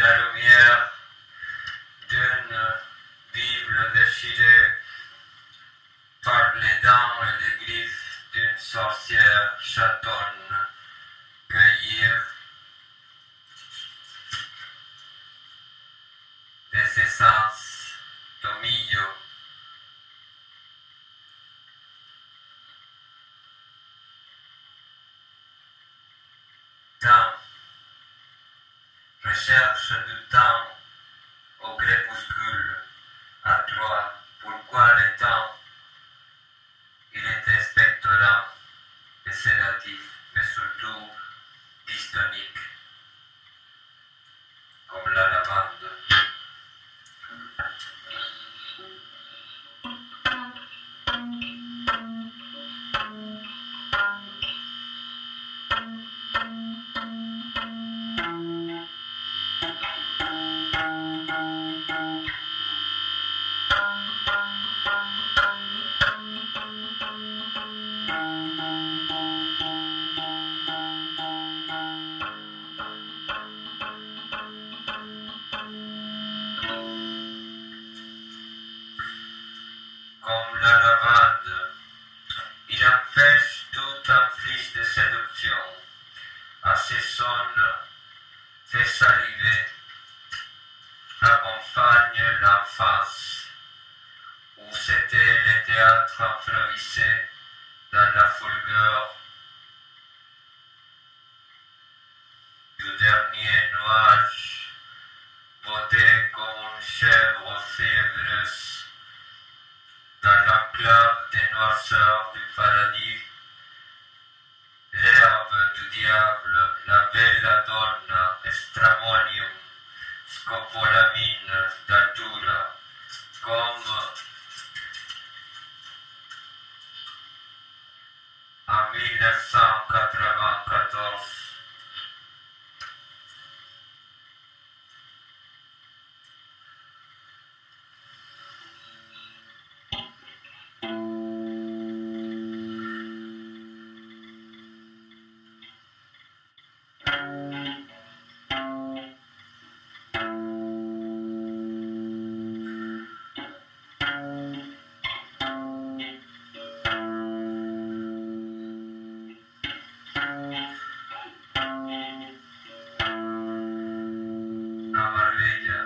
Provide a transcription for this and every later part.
la lumière d'une Bible déchirée par les dents et les griffes d'une sorcière chatonne cueillir des essences tomillo. Temps, recherche du temps au crépuscule, à toi, pourquoi le temps, il était spectorant et sédatif, mais surtout dystonique, comme la lavande. Comme la lavande, il empêche tout inflige de séduction, assaisonne, fait saliver, accompagne l'enfance, où c'était le théâtre improvisé dans la fouleur du dernier nuage, beauté comme une chèvre fiévreuse, dans l'enclave des noirceurs du paradis, l'herbe du diable, la bella donna, stramonium, scopolamine d'altura, comme en 1994. A Marbella.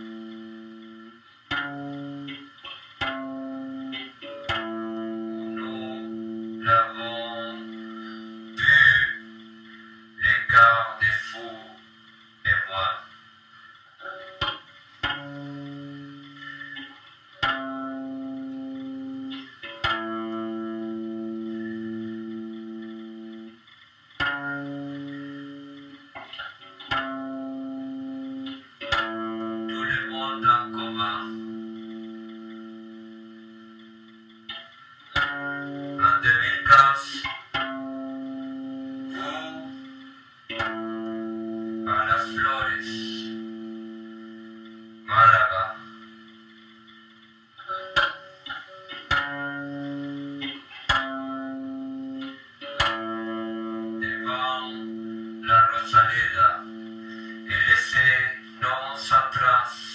Nous l'avons vu, l'écart des fous et moi. Tout le monde en commun. En 2015, vous, à Las Flores, Malaga. Devant la Rosaleda, et laissez non sans trace.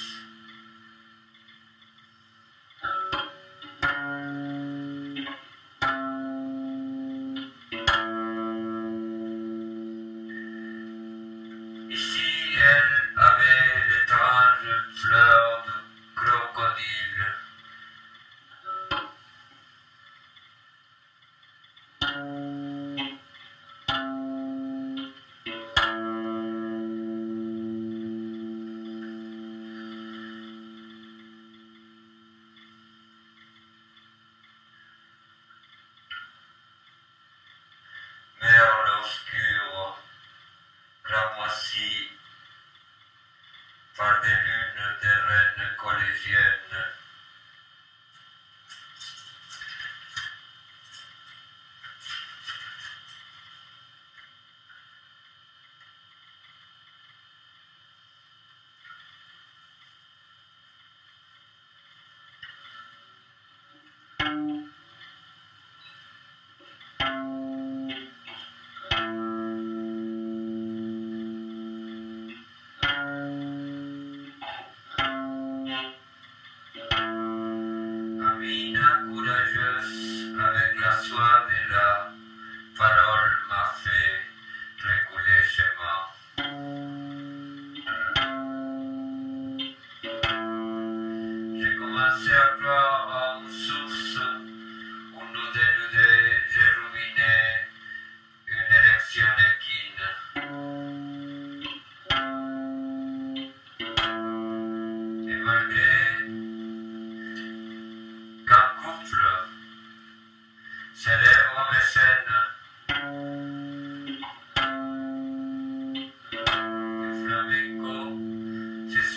Ici, elle avait l'étrange fleur de crocodile. Merle obscur, cramoisi par des lunes de reines collégiennes.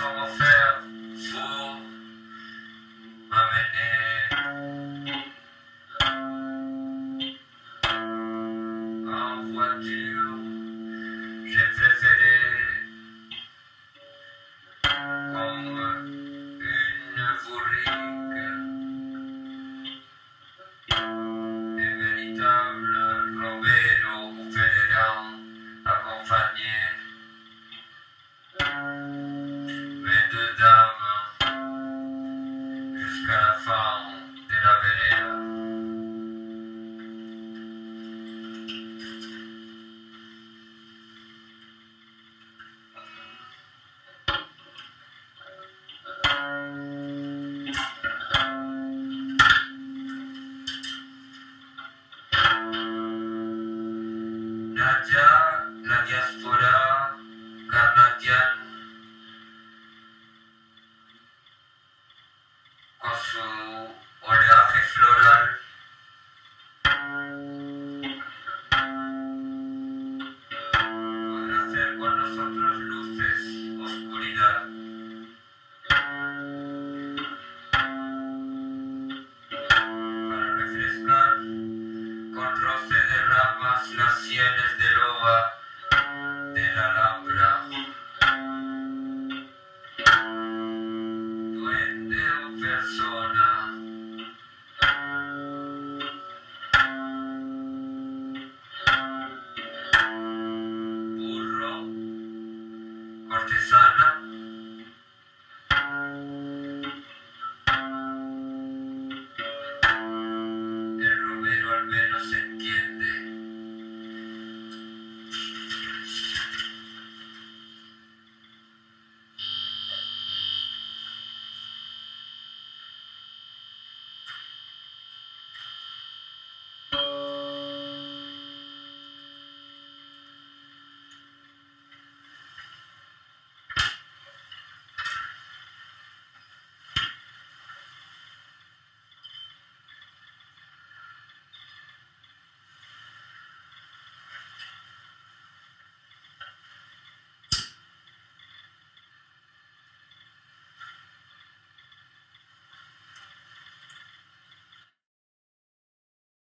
sont offerts pour m'amener en voiture. J'ai préféré comme une bourrique, un véritable Robero ou Fédéran accompagné mais deux dames jusqu'à la fin de la vereda. Nadia, la diaspora canadienne, con su oleaje floral, podrá hacer con nosotros luces, oscuridad. Para refrescar con roce de ramas las sienes